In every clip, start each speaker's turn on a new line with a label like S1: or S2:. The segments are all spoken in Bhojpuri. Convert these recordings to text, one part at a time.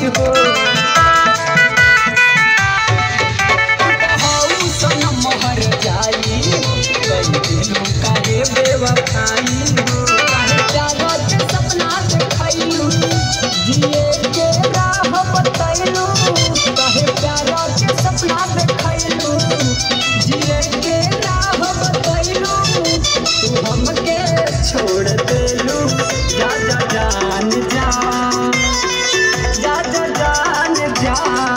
S1: हो। सनम हर जाई कई दिनों का ये बेवफाई हो। काहे प्यार के सपना देखैलू जिए के राह बतैलू। काहे प्यार के सपना देखैलू जिए के राह बतैलू। तू हमके छोड़ देलू जा जा जान जा जा जा जान जा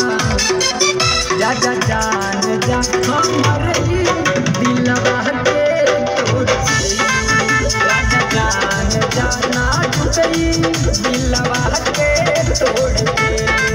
S1: जा जा जान जा। हमर दिलवा के तोड़ जा जा जान जा ना टूटई दिलवा के तोड़ दे।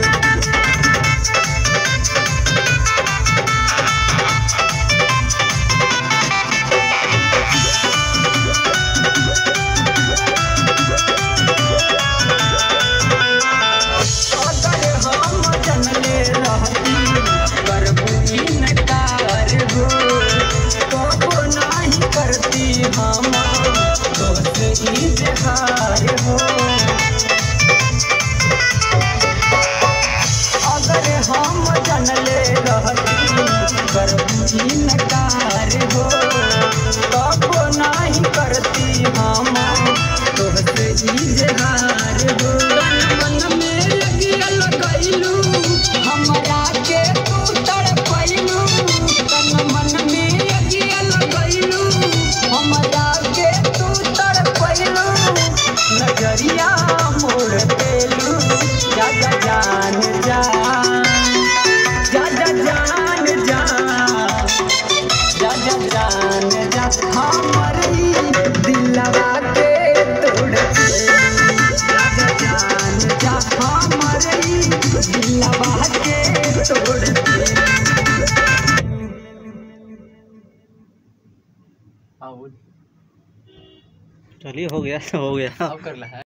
S1: अगर हम जनले रहती करबू इनकार हो कबो नहीं करती हम तोहसे इजहार हो। मन में लगिया लगैलू हमरा के तू तड़पैलू। तन मन में लगिया लगैलू हमरा के तू तड़पैलू। नजरिया मोड़ देलू जा जा जान जा जा जा जान जा जा जा जान जा। हमर दिलवा के तोड़ देलू जा जा जान जा। हमर दिलवा के तोड़ देलू।
S2: चलिए हो गया तो हो गया।
S1: अब कर ला है।